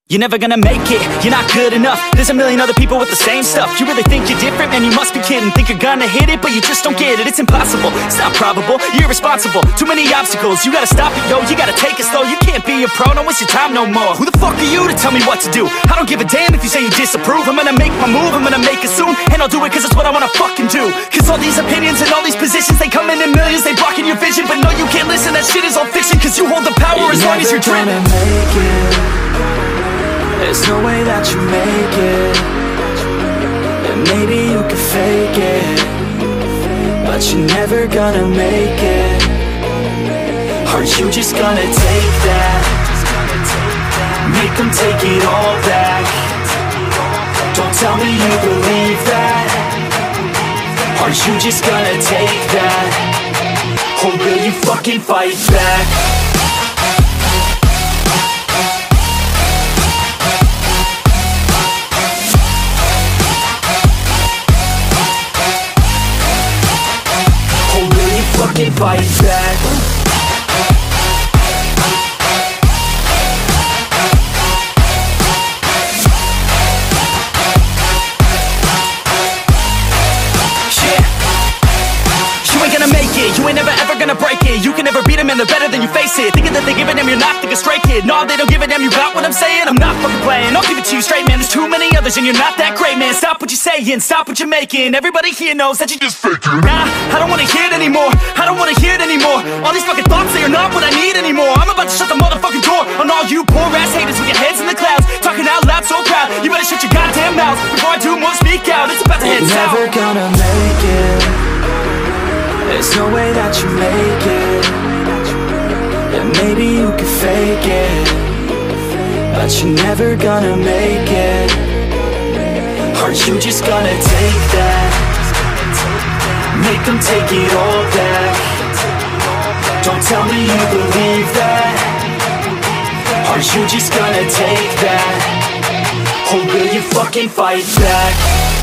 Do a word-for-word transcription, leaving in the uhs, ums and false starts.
You're never gonna make it, you're not good enough. There's a million other people with the same stuff. You really think you're different? Man, you must be kidding. Think you're gonna hit it, but you just don't get it. It's impossible, it's not probable, you're irresponsible. Too many obstacles, you gotta stop it, yo. You gotta take it slow, you can't be a pro. Don't waste your time no more. Who the fuck are you to tell me what to do? I don't give a damn if you say you disapprove. I'm gonna make my move, I'm gonna make it soon. And I'll do it cause it's what I wanna fucking do. Cause all these opinions and all these positions, they come in in millions, they blocking your vision. But no, you can't listen, that shit is all fiction. Cause you hold the power as long as you're driven. There's no way that you make it. And maybe you can fake it, but you're never gonna make it. Are you just gonna take that? Make them take it all back. Don't tell me you believe that. Are you just gonna take that? Or will you fucking fight back? Fucking fight back. You ain't never ever gonna break it. You can never beat them and they're better than you face it. Thinking that they give a damn, you're not, think a straight kid. No, they don't give a damn, you got what I'm saying? I'm not fucking playing, I'll give it to you straight, man. There's too many others and you're not that great, man. Stop what you're saying, stop what you're making. Everybody here knows that you just faking. Nah, I don't wanna hear it anymore, I don't wanna hear it anymore. All these fucking thoughts, they are not what I need anymore. I'm about to shut the motherfucking door on all you poor ass haters with your heads in the clouds, talking out loud so proud. You better shut your goddamn mouth before I do more, speak out. It's about to head south. Never gonna make it. There's no way that you make it. And maybe you can fake it, but you're never gonna make it. Are you just gonna take that? Make them take it all back. Don't tell me you believe that. Are you just gonna take that? Or will you fucking fight back?